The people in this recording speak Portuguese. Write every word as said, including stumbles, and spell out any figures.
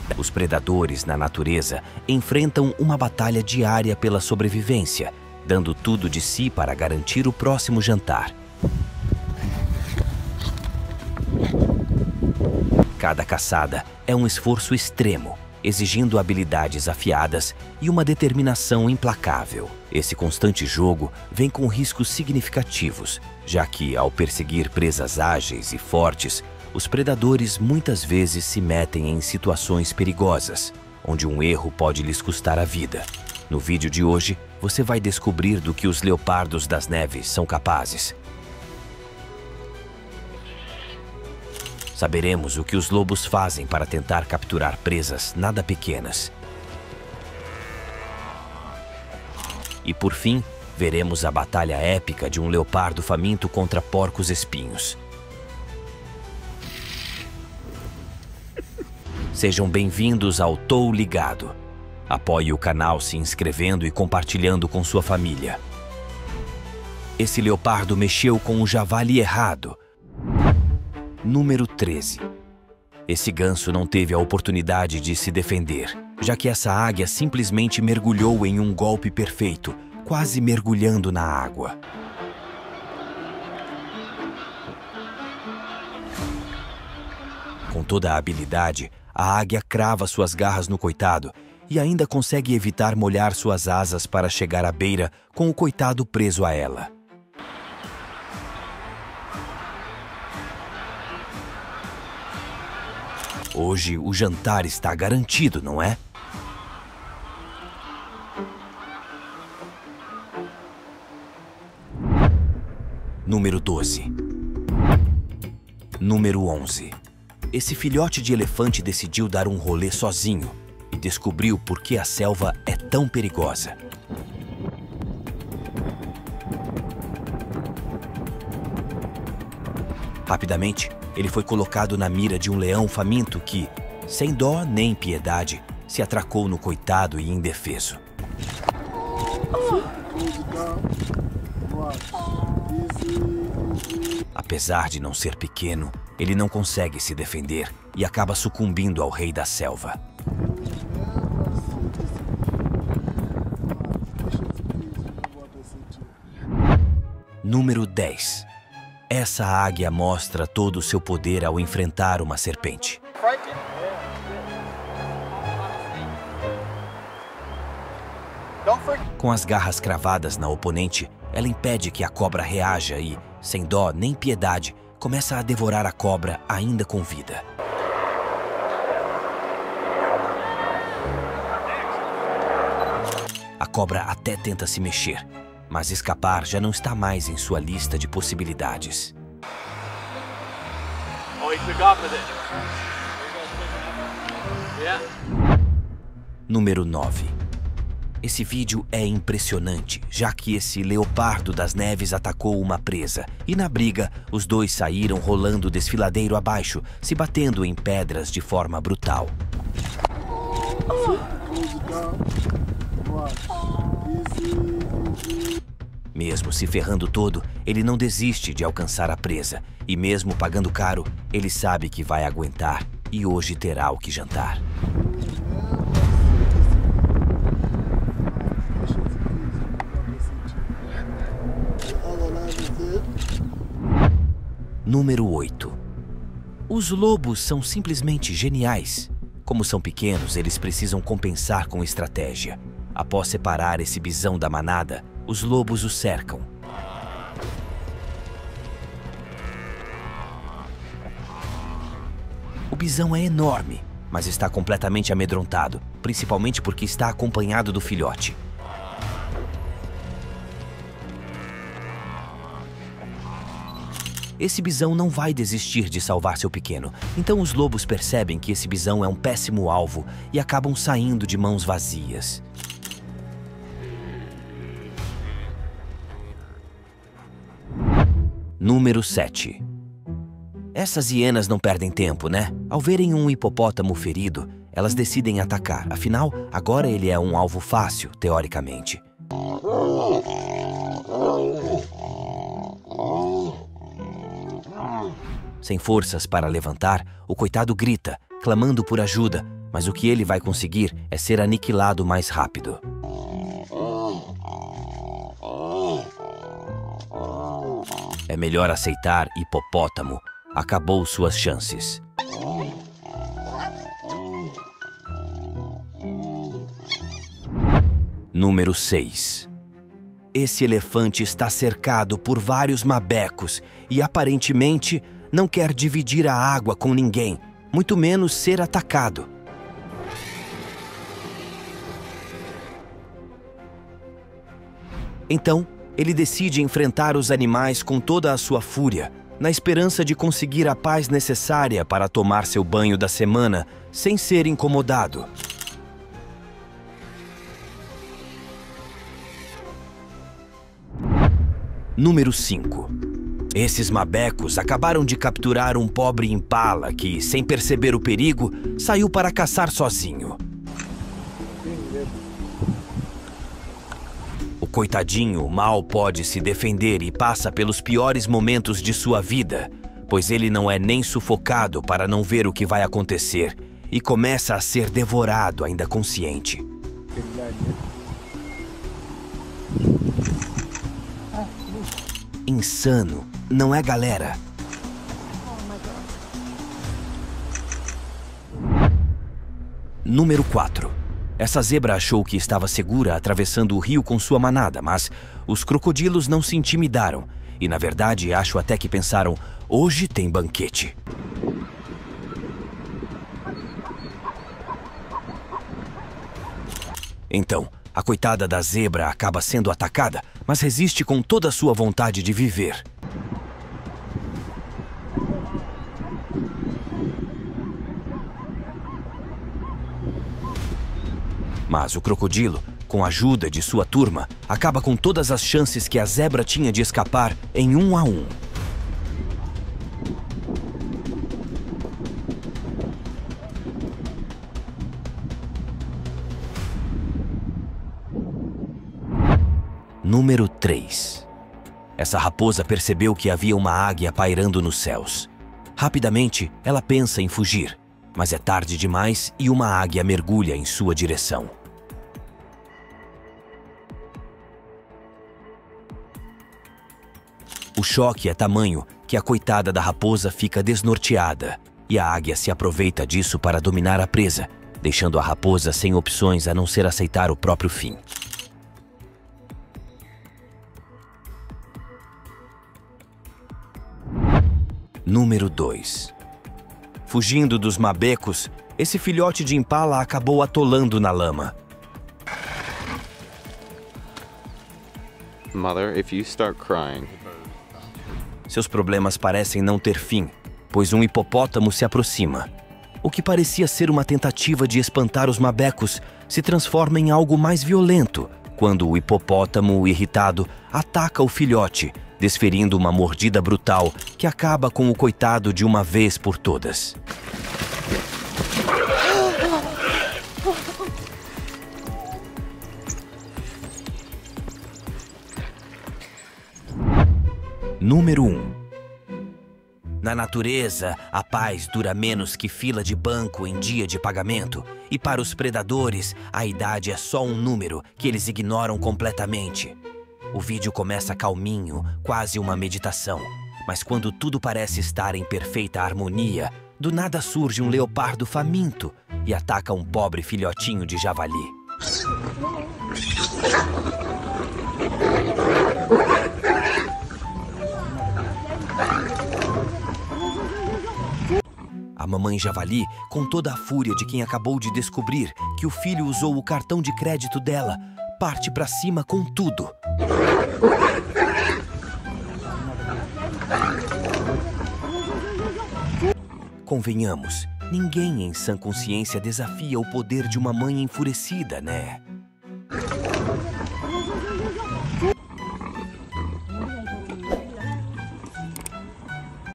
Os predadores na natureza enfrentam uma batalha diária pela sobrevivência, dando tudo de si para garantir o próximo jantar. Cada caçada é um esforço extremo, exigindo habilidades afiadas e uma determinação implacável. Esse constante jogo vem com riscos significativos, já que, ao perseguir presas ágeis e fortes, os predadores muitas vezes se metem em situações perigosas, onde um erro pode lhes custar a vida. No vídeo de hoje, você vai descobrir do que os leopardos das neves são capazes. Saberemos o que os lobos fazem para tentar capturar presas nada pequenas. E por fim, veremos a batalha épica de um leopardo faminto contra porcos espinhos. Sejam bem-vindos ao Tô Ligado. Apoie o canal se inscrevendo e compartilhando com sua família. Esse leopardo mexeu com o javali errado. Número treze. Esse ganso não teve a oportunidade de se defender, já que essa águia simplesmente mergulhou em um golpe perfeito, quase mergulhando na água. Com toda a habilidade, a águia crava suas garras no coitado e ainda consegue evitar molhar suas asas para chegar à beira com o coitado preso a ela. Hoje o jantar está garantido, não é? Número doze. Número onze. Esse filhote de elefante decidiu dar um rolê sozinho e descobriu por que a selva é tão perigosa. Rapidamente, ele foi colocado na mira de um leão faminto que, sem dó nem piedade, se atracou no coitado e indefeso. Apesar de não ser pequeno, ele não consegue se defender e acaba sucumbindo ao rei da selva. Número dez. Essa águia mostra todo o seu poder ao enfrentar uma serpente. Com as garras cravadas na oponente, ela impede que a cobra reaja e, sem dó nem piedade, começa a devorar a cobra ainda com vida. A cobra até tenta se mexer, mas escapar já não está mais em sua lista de possibilidades. Número nove. Esse vídeo é impressionante, já que esse leopardo das neves atacou uma presa e na briga os dois saíram rolando desfiladeiro abaixo, se batendo em pedras de forma brutal. Mesmo se ferrando todo, ele não desiste de alcançar a presa. E mesmo pagando caro, ele sabe que vai aguentar e hoje terá o que jantar. Número oito. Os lobos são simplesmente geniais. Como são pequenos, eles precisam compensar com estratégia. Após separar esse bisão da manada, os lobos o cercam. O bisão é enorme, mas está completamente amedrontado, principalmente porque está acompanhado do filhote. Esse bisão não vai desistir de salvar seu pequeno, então os lobos percebem que esse bisão é um péssimo alvo e acabam saindo de mãos vazias. Número sete. Essas hienas não perdem tempo, né? Ao verem um hipopótamo ferido, elas decidem atacar. Afinal, agora ele é um alvo fácil, teoricamente. Sem forças para levantar, o coitado grita, clamando por ajuda, mas o que ele vai conseguir é ser aniquilado mais rápido. É melhor aceitar, hipopótamo. Acabou suas chances. Número seis. Esse elefante está cercado por vários mabecos e aparentemente não quer dividir a água com ninguém, muito menos ser atacado. Então, ele decide enfrentar os animais com toda a sua fúria, na esperança de conseguir a paz necessária para tomar seu banho da semana sem ser incomodado. Número cinco. Esses mabecos acabaram de capturar um pobre impala que, sem perceber o perigo, saiu para caçar sozinho. O coitadinho mal pode se defender e passa pelos piores momentos de sua vida, pois ele não é nem sufocado para não ver o que vai acontecer e começa a ser devorado ainda consciente. Insano, não é, galera? Número quatro. Essa zebra achou que estava segura atravessando o rio com sua manada, mas os crocodilos não se intimidaram e, na verdade, acho até que pensaram, hoje tem banquete. Então, a coitada da zebra acaba sendo atacada, mas resiste com toda a sua vontade de viver. Mas o crocodilo, com a ajuda de sua turma, acaba com todas as chances que a zebra tinha de escapar em um a um. Número três. Essa raposa percebeu que havia uma águia pairando nos céus. Rapidamente, ela pensa em fugir, mas é tarde demais e uma águia mergulha em sua direção. O choque é tamanho que a coitada da raposa fica desnorteada e a águia se aproveita disso para dominar a presa, deixando a raposa sem opções a não ser aceitar o próprio fim. Número dois. Fugindo dos mabecos, esse filhote de impala acabou atolando na lama. Mother, if you start crying. Seus problemas parecem não ter fim, pois um hipopótamo se aproxima. O que parecia ser uma tentativa de espantar os mabecos se transforma em algo mais violento, quando o hipopótamo, irritado, ataca o filhote, desferindo uma mordida brutal que acaba com o coitado de uma vez por todas. Número um. Na natureza, a paz dura menos que fila de banco em dia de pagamento, e para os predadores, a idade é só um número que eles ignoram completamente. O vídeo começa calminho, quase uma meditação, mas quando tudo parece estar em perfeita harmonia, do nada surge um leopardo faminto e ataca um pobre filhotinho de javali. A mamãe javali, com toda a fúria de quem acabou de descobrir que o filho usou o cartão de crédito dela, parte para cima com tudo. Convenhamos, ninguém em sã consciência desafia o poder de uma mãe enfurecida, né?